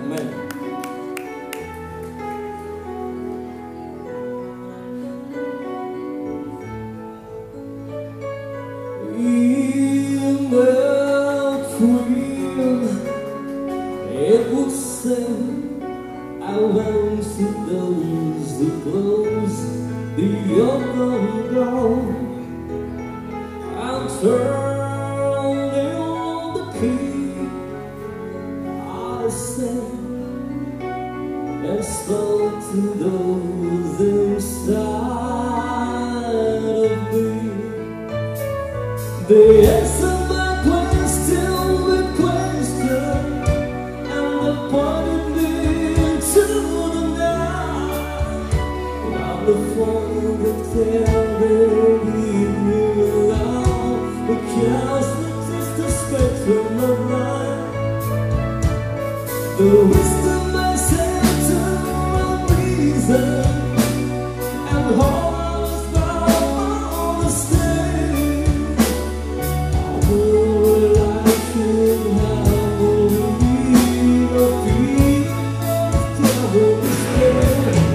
Amen. In the field, it would say, I want to those who close the open door and turning the key. I said and spoke to those inside of me. They answered my question with question, and they pointed me into the night. While the phone would tell them leave me alone, because it's just a spectrum of life. The wisdom I said to my reason, and all I was bound to stay. I would like to have a real feeling of trouble to stay.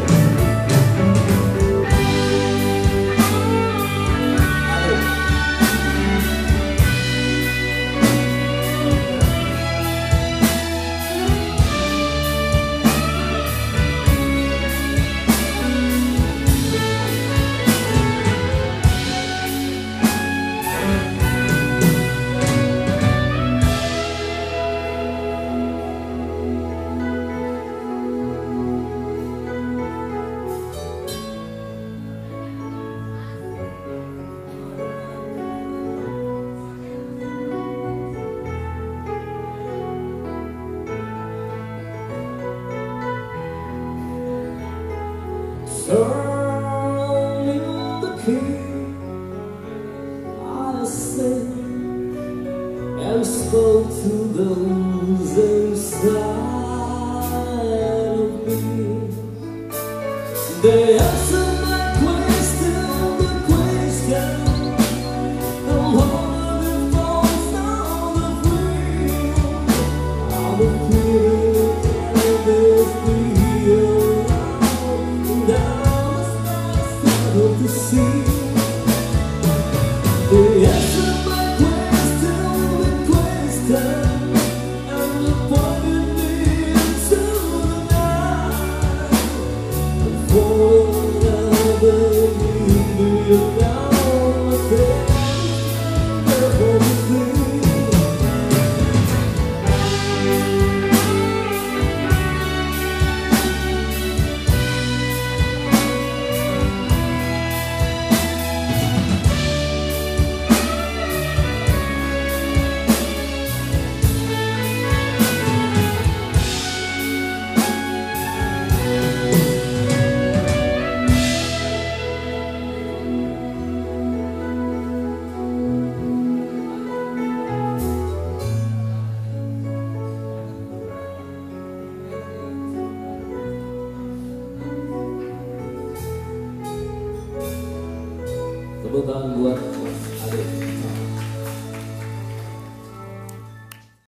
Turning the key, I said and spoke to those inside of me. They answered my question with question, and holding the phones on the wheel. I was feeling and this feel. To see, they answered my question with question, and they pointed me into the night. And for another leave me alone, there was me. Tepuk tangan buat